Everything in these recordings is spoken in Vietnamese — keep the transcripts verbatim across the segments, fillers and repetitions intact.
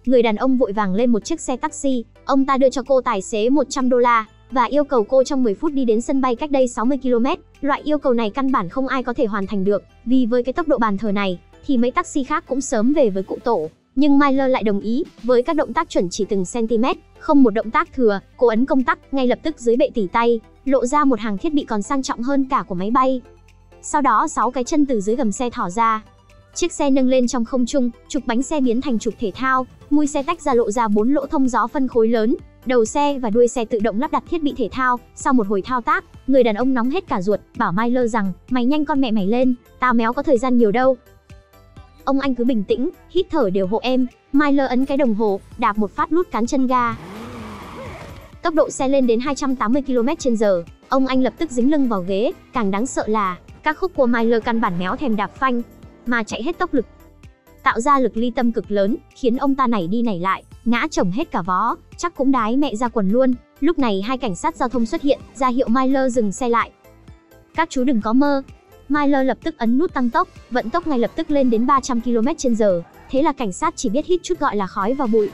người đàn ông vội vàng lên một chiếc xe taxi, ông ta đưa cho cô tài xế một trăm đô la và yêu cầu cô trong mười phút đi đến sân bay cách đây sáu mươi ki lô mét. Loại yêu cầu này căn bản không ai có thể hoàn thành được, vì với cái tốc độ bàn thờ này thì mấy taxi khác cũng sớm về với cụ tổ. Nhưng Myler lại đồng ý, với các động tác chuẩn chỉ từng cm, không một động tác thừa. Cô ấn công tắc, ngay lập tức dưới bệ tỉ tay lộ ra một hàng thiết bị còn sang trọng hơn cả của máy bay. Sau đó sáu cái chân từ dưới gầm xe thỏ ra. Chiếc xe nâng lên trong không trung, trục bánh xe biến thành trục thể thao, mui xe tách ra lộ ra bốn lỗ thông gió phân khối lớn. Đầu xe và đuôi xe tự động lắp đặt thiết bị thể thao. Sau một hồi thao tác, người đàn ông nóng hết cả ruột, bảo Myler rằng, mày nhanh con mẹ mày lên, tao méo có thời gian nhiều đâu. Ông anh cứ bình tĩnh, hít thở đều hộ em. Myler ấn cái đồng hồ, đạp một phát nút cán chân ga. Tốc độ xe lên đến hai trăm tám mươi ki lô mét trên giờ. Ông anh lập tức dính lưng vào ghế. Càng đáng sợ là, các khúc của Myler căn bản méo thèm đạp phanh, mà chạy hết tốc lực, tạo ra lực ly tâm cực lớn, khiến ông ta nảy đi nảy lại, ngã chồng hết cả vó, chắc cũng đái mẹ ra quần luôn. Lúc này hai cảnh sát giao thông xuất hiện, ra hiệu Myler dừng xe lại. Các chú đừng có mơ. Myler lập tức ấn nút tăng tốc, vận tốc ngay lập tức lên đến ba trăm ki lô mét trên giờ. Thế là cảnh sát chỉ biết hít chút gọi là khói và bụi.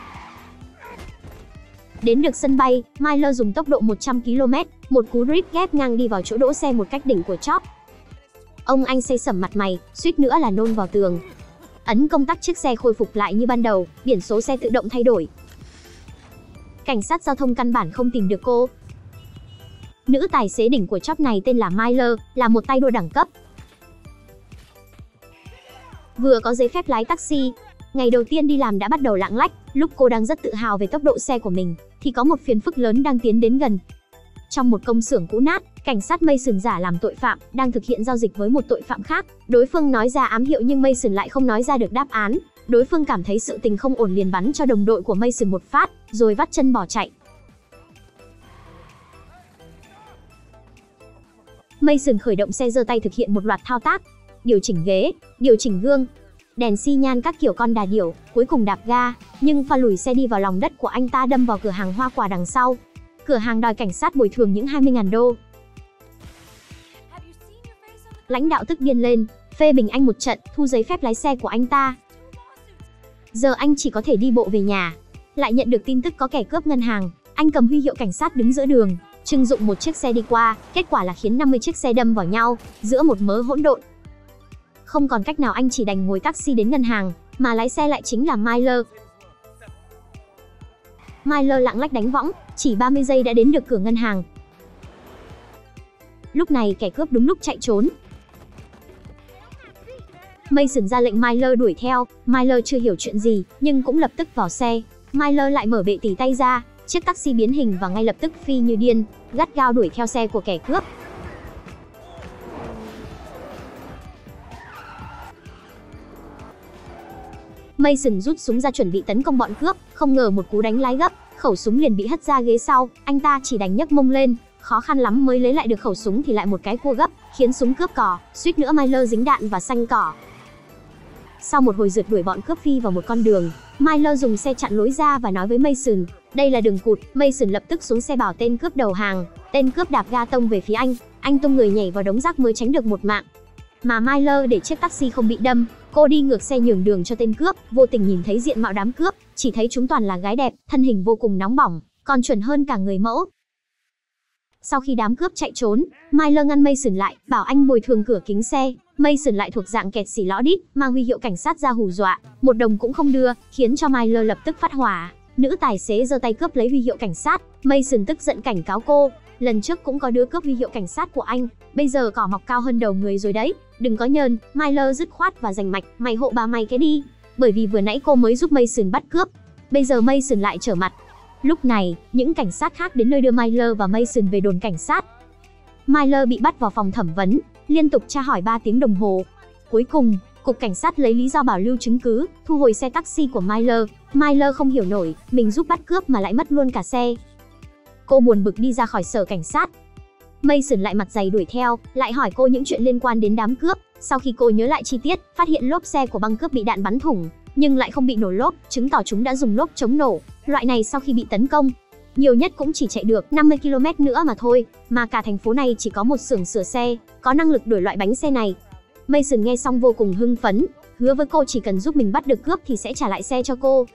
Đến được sân bay, Myler dùng tốc độ một trăm ki lô mét, một cú drift ghép ngang đi vào chỗ đỗ xe một cách đỉnh của chóp. Ông anh xây sẩm mặt mày, suýt nữa là nôn vào tường. Ấn công tắc, chiếc xe khôi phục lại như ban đầu, biển số xe tự động thay đổi. Cảnh sát giao thông căn bản không tìm được cô. Nữ tài xế đỉnh của chóp này tên là Myler, là một tay đua đẳng cấp. Vừa có giấy phép lái taxi, ngày đầu tiên đi làm đã bắt đầu lạng lách. Lúc cô đang rất tự hào về tốc độ xe của mình, thì có một phiền phức lớn đang tiến đến gần. Trong một công xưởng cũ nát, cảnh sát Mason giả làm tội phạm, đang thực hiện giao dịch với một tội phạm khác. Đối phương nói ra ám hiệu nhưng Mason lại không nói ra được đáp án. Đối phương cảm thấy sự tình không ổn liền bắn cho đồng đội của Mason một phát, rồi vắt chân bỏ chạy. Mason khởi động xe, giơ tay thực hiện một loạt thao tác, điều chỉnh ghế, điều chỉnh gương, đèn xi nhan các kiểu con đà điểu, cuối cùng đạp ga, nhưng pha lùi xe đi vào lòng đất của anh ta, đâm vào cửa hàng hoa quả đằng sau. Cửa hàng đòi cảnh sát bồi thường những hai mươi nghìn đô. Lãnh đạo tức điên lên, phê bình anh một trận, thu giấy phép lái xe của anh ta. Giờ anh chỉ có thể đi bộ về nhà. Lại nhận được tin tức có kẻ cướp ngân hàng, anh cầm huy hiệu cảnh sát đứng giữa đường, trưng dụng một chiếc xe đi qua, kết quả là khiến năm mươi chiếc xe đâm vào nhau, giữa một mớ hỗn độn. Không còn cách nào, anh chỉ đành ngồi taxi đến ngân hàng, mà lái xe lại chính là Myler. Myler lạng lách đánh võng, chỉ ba mươi giây đã đến được cửa ngân hàng. Lúc này kẻ cướp đúng lúc chạy trốn. Mason ra lệnh Myler đuổi theo. Myler chưa hiểu chuyện gì, nhưng cũng lập tức vào xe. Myler lại mở bệ tỉ tay ra, chiếc taxi biến hình và ngay lập tức phi như điên, gắt gao đuổi theo xe của kẻ cướp. Mason rút súng ra chuẩn bị tấn công bọn cướp, không ngờ một cú đánh lái gấp, khẩu súng liền bị hất ra ghế sau. Anh ta chỉ đành nhấc mông lên, khó khăn lắm mới lấy lại được khẩu súng thì lại một cái cua gấp, khiến súng cướp cò, suýt nữa Myler dính đạn và xanh cỏ. Sau một hồi rượt đuổi, bọn cướp phi vào một con đường. Myler dùng xe chặn lối ra và nói với Mason, đây là đường cụt. Mason lập tức xuống xe bảo tên cướp đầu hàng. Tên cướp đạp ga tông về phía anh, anh tung người nhảy vào đống rác mới tránh được một mạng. Mà Myler để chiếc taxi không bị đâm, cô đi ngược xe nhường đường cho tên cướp, vô tình nhìn thấy diện mạo đám cướp, chỉ thấy chúng toàn là gái đẹp, thân hình vô cùng nóng bỏng, còn chuẩn hơn cả người mẫu. Sau khi đám cướp chạy trốn, Myler ngăn Mason lại, bảo anh bồi thường cửa kính xe. Mason lại thuộc dạng kẹt xỉ lõ đít, mang huy hiệu cảnh sát ra hù dọa, một đồng cũng không đưa, khiến cho Myler lập tức phát hỏa. Nữ tài xế giơ tay cướp lấy huy hiệu cảnh sát. Mason tức giận cảnh cáo cô, lần trước cũng có đứa cướp huy hiệu cảnh sát của anh, bây giờ cỏ mọc cao hơn đầu người rồi đấy, đừng có nhờn. Myler dứt khoát và rành mạch, mày hộ bà mày cái đi, bởi vì vừa nãy cô mới giúp Mason bắt cướp, bây giờ Mason lại trở mặt. Lúc này, những cảnh sát khác đến nơi đưa Myler và Mason về đồn cảnh sát. Myler bị bắt vào phòng thẩm vấn, liên tục tra hỏi ba tiếng đồng hồ. Cuối cùng, cục cảnh sát lấy lý do bảo lưu chứng cứ, thu hồi xe taxi của Myler. Myler không hiểu nổi, mình giúp bắt cướp mà lại mất luôn cả xe. Cô buồn bực đi ra khỏi sở cảnh sát. Mason lại mặt dày đuổi theo, lại hỏi cô những chuyện liên quan đến đám cướp. Sau khi cô nhớ lại chi tiết, phát hiện lốp xe của băng cướp bị đạn bắn thủng, nhưng lại không bị nổ lốp, chứng tỏ chúng đã dùng lốp chống nổ. Loại này sau khi bị tấn công, nhiều nhất cũng chỉ chạy được năm mươi ki lô mét nữa mà thôi, mà cả thành phố này chỉ có một xưởng sửa xe có năng lực đổi loại bánh xe này. Mason nghe xong vô cùng hưng phấn, hứa với cô chỉ cần giúp mình bắt được cướp thì sẽ trả lại xe cho cô.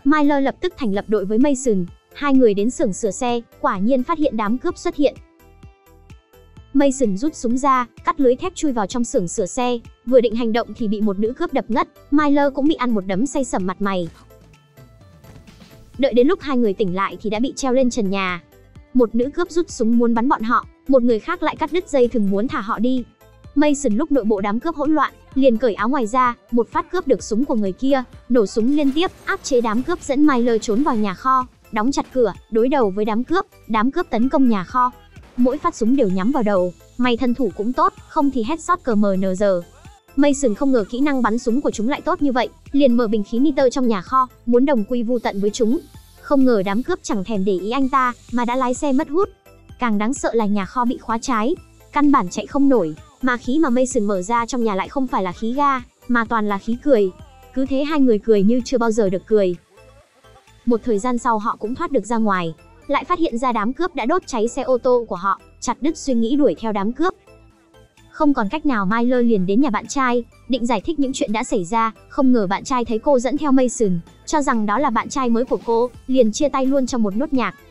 Myler lập tức thành lập đội với Mason. Hai người đến xưởng sửa xe, quả nhiên phát hiện đám cướp xuất hiện. Mason rút súng ra, cắt lưới thép chui vào trong xưởng sửa xe, vừa định hành động thì bị một nữ cướp đập ngất, Myler cũng bị ăn một đấm say sẩm mặt mày. Đợi đến lúc hai người tỉnh lại thì đã bị treo lên trần nhà. Một nữ cướp rút súng muốn bắn bọn họ, một người khác lại cắt đứt dây thừng muốn thả họ đi. Mason lúc nội bộ đám cướp hỗn loạn, liền cởi áo ngoài ra, một phát cướp được súng của người kia, nổ súng liên tiếp, áp chế đám cướp dẫn Myler trốn vào nhà kho, đóng chặt cửa, đối đầu với đám cướp, đám cướp tấn công nhà kho. Mỗi phát súng đều nhắm vào đầu, may thân thủ cũng tốt, không thì headshot cờ mờ nờ giờ. Mason không ngờ kỹ năng bắn súng của chúng lại tốt như vậy, liền mở bình khí nitơ trong nhà kho, muốn đồng quy vu tận với chúng. Không ngờ đám cướp chẳng thèm để ý anh ta, mà đã lái xe mất hút. Càng đáng sợ là nhà kho bị khóa trái, căn bản chạy không nổi, mà khí mà Mason mở ra trong nhà lại không phải là khí ga, mà toàn là khí cười. Cứ thế hai người cười như chưa bao giờ được cười. Một thời gian sau họ cũng thoát được ra ngoài, lại phát hiện ra đám cướp đã đốt cháy xe ô tô của họ, chặt đứt suy nghĩ đuổi theo đám cướp. Không còn cách nào, Myler liền đến nhà bạn trai, định giải thích những chuyện đã xảy ra, không ngờ bạn trai thấy cô dẫn theo Mason, cho rằng đó là bạn trai mới của cô, liền chia tay luôn trong một nốt nhạc.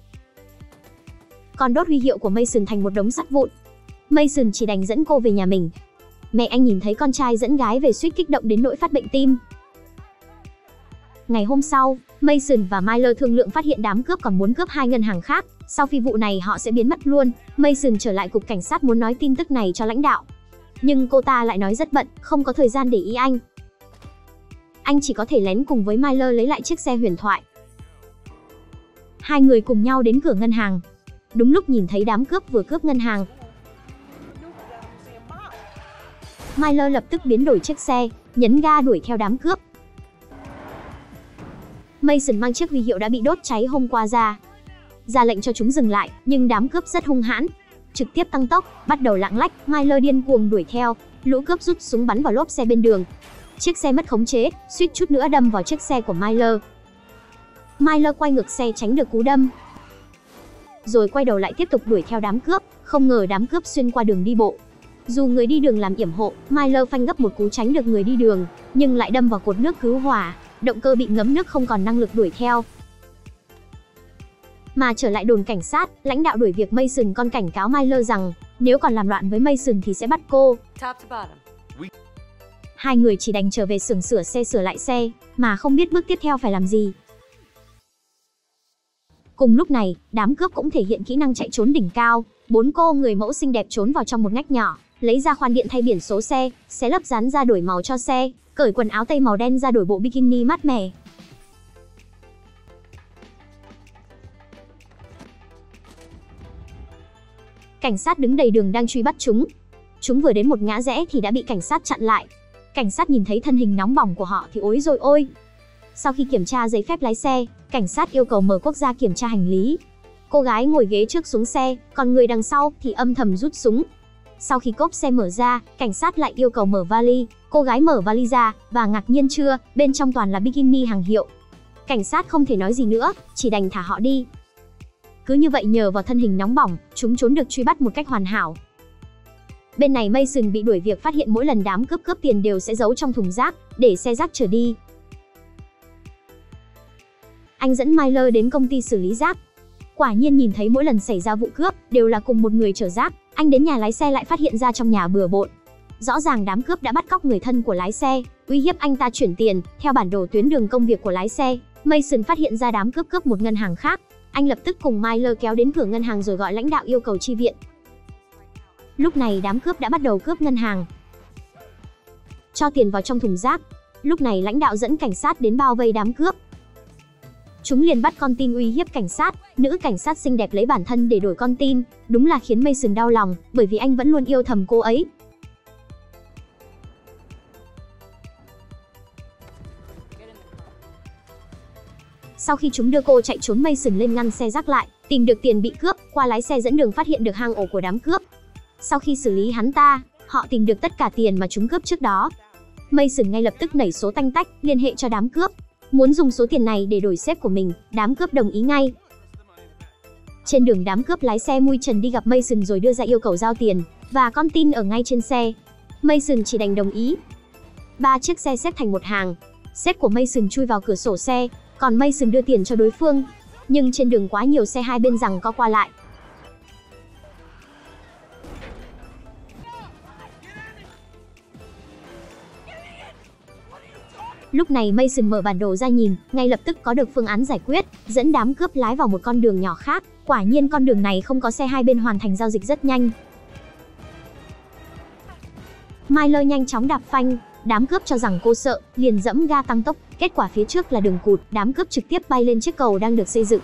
Còn đốt huy hiệu của Mason thành một đống sắt vụn. Mason chỉ đành dẫn cô về nhà mình. Mẹ anh nhìn thấy con trai dẫn gái về suýt kích động đến nỗi phát bệnh tim. Ngày hôm sau, Mason và Myler thương lượng phát hiện đám cướp còn muốn cướp hai ngân hàng khác, sau phi vụ này họ sẽ biến mất luôn. Mason trở lại cục cảnh sát muốn nói tin tức này cho lãnh đạo, nhưng cô ta lại nói rất bận, không có thời gian để ý anh. Anh chỉ có thể lén cùng với Myler lấy lại chiếc xe huyền thoại. Hai người cùng nhau đến cửa ngân hàng. Đúng lúc nhìn thấy đám cướp vừa cướp ngân hàng, Myler lập tức biến đổi chiếc xe, nhấn ga đuổi theo đám cướp. Mason mang chiếc huy hiệu đã bị đốt cháy hôm qua ra, ra lệnh cho chúng dừng lại, nhưng đám cướp rất hung hãn, trực tiếp tăng tốc, bắt đầu lạng lách. Myler điên cuồng đuổi theo, lũ cướp rút súng bắn vào lốp xe bên đường. Chiếc xe mất khống chế, suýt chút nữa đâm vào chiếc xe của Myler. Myler quay ngược xe tránh được cú đâm, rồi quay đầu lại tiếp tục đuổi theo đám cướp. Không ngờ đám cướp xuyên qua đường đi bộ. Dù người đi đường làm yểm hộ, Myler phanh gấp một cú tránh được người đi đường, nhưng lại đâm vào cột nước cứu hỏa, động cơ bị ngấm nước không còn năng lực đuổi theo. Mà trở lại đồn cảnh sát, lãnh đạo đuổi việc Mason còn cảnh cáo Myler rằng nếu còn làm loạn với Mason thì sẽ bắt cô. Hai người chỉ đành trở về xưởng sửa xe sửa lại xe, mà không biết bước tiếp theo phải làm gì. Cùng lúc này, đám cướp cũng thể hiện kỹ năng chạy trốn đỉnh cao. Bốn cô người mẫu xinh đẹp trốn vào trong một ngách nhỏ, lấy ra khoan điện thay biển số xe, xé lớp dán ra đổi màu cho xe, cởi quần áo tây màu đen ra đổi bộ bikini mát mẻ. Cảnh sát đứng đầy đường đang truy bắt chúng. Chúng vừa đến một ngã rẽ thì đã bị cảnh sát chặn lại. Cảnh sát nhìn thấy thân hình nóng bỏng của họ thì ối rồi ôi. Sau khi kiểm tra giấy phép lái xe, cảnh sát yêu cầu mở quốc gia kiểm tra hành lý. Cô gái ngồi ghế trước xuống xe, còn người đằng sau thì âm thầm rút súng. Sau khi cốp xe mở ra, cảnh sát lại yêu cầu mở vali. Cô gái mở vali ra, và ngạc nhiên chưa, bên trong toàn là bikini hàng hiệu. Cảnh sát không thể nói gì nữa, chỉ đành thả họ đi. Cứ như vậy nhờ vào thân hình nóng bỏng, chúng trốn được truy bắt một cách hoàn hảo. Bên này Mason bị đuổi việc phát hiện mỗi lần đám cướp cướp tiền đều sẽ giấu trong thùng rác, để xe rác chở đi. Anh dẫn Myler đến công ty xử lý rác. Quả nhiên nhìn thấy mỗi lần xảy ra vụ cướp, đều là cùng một người chở rác. Anh đến nhà lái xe lại phát hiện ra trong nhà bừa bộn. Rõ ràng đám cướp đã bắt cóc người thân của lái xe, uy hiếp anh ta chuyển tiền. Theo bản đồ tuyến đường công việc của lái xe, Mason phát hiện ra đám cướp cướp một ngân hàng khác. Anh lập tức cùng Myler kéo đến cửa ngân hàng rồi gọi lãnh đạo yêu cầu chi viện. Lúc này đám cướp đã bắt đầu cướp ngân hàng, cho tiền vào trong thùng rác. Lúc này lãnh đạo dẫn cảnh sát đến bao vây đám cướp. Chúng liền bắt con tin uy hiếp cảnh sát. Nữ cảnh sát xinh đẹp lấy bản thân để đổi con tin, đúng là khiến Mason đau lòng, bởi vì anh vẫn luôn yêu thầm cô ấy. Sau khi chúng đưa cô chạy trốn, Mason lên ngăn xe rác lại, tìm được tiền bị cướp, qua lái xe dẫn đường phát hiện được hang ổ của đám cướp. Sau khi xử lý hắn ta, họ tìm được tất cả tiền mà chúng cướp trước đó. Mason ngay lập tức nảy số tanh tách, liên hệ cho đám cướp, muốn dùng số tiền này để đổi sếp của mình. Đám cướp đồng ý ngay. Trên đường đám cướp lái xe mui trần đi gặp Mason rồi đưa ra yêu cầu giao tiền, và con tin ở ngay trên xe. Mason chỉ đành đồng ý. Ba chiếc xe xếp thành một hàng. Sếp của Mason chui vào cửa sổ xe, còn Mason đưa tiền cho đối phương. Nhưng trên đường quá nhiều xe hai bên giằng co qua lại. Lúc này Mason mở bản đồ ra nhìn, ngay lập tức có được phương án giải quyết, dẫn đám cướp lái vào một con đường nhỏ khác. Quả nhiên con đường này không có xe, hai bên hoàn thành giao dịch rất nhanh. Miller nhanh chóng đạp phanh, đám cướp cho rằng cô sợ, liền dẫm ga tăng tốc, kết quả phía trước là đường cụt, đám cướp trực tiếp bay lên chiếc cầu đang được xây dựng.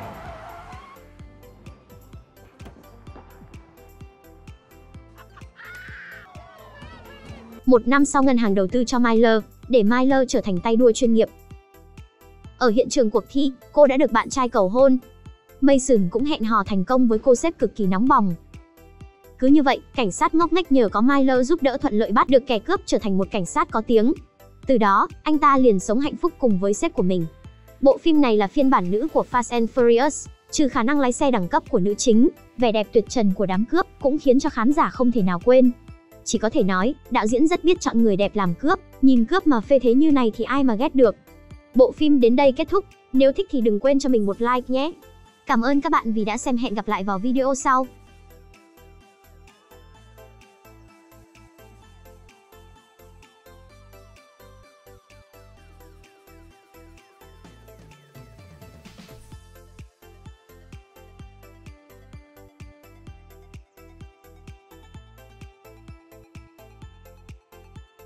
Một năm sau, ngân hàng đầu tư cho Miller, để Miller trở thành tay đua chuyên nghiệp. Ở hiện trường cuộc thi, cô đã được bạn trai cầu hôn. Mason cũng hẹn hò thành công với cô sếp cực kỳ nóng bỏng. Cứ như vậy, cảnh sát ngốc nghếch nhờ có Miller giúp đỡ thuận lợi bắt được kẻ cướp, trở thành một cảnh sát có tiếng. Từ đó, anh ta liền sống hạnh phúc cùng với sếp của mình. Bộ phim này là phiên bản nữ của Fast and Furious, trừ khả năng lái xe đẳng cấp của nữ chính, vẻ đẹp tuyệt trần của đám cướp cũng khiến cho khán giả không thể nào quên. Chỉ có thể nói, đạo diễn rất biết chọn người đẹp làm cướp, nhìn cướp mà phê thế như này thì ai mà ghét được. Bộ phim đến đây kết thúc, nếu thích thì đừng quên cho mình một like nhé. Cảm ơn các bạn vì đã xem, hẹn gặp lại vào video sau.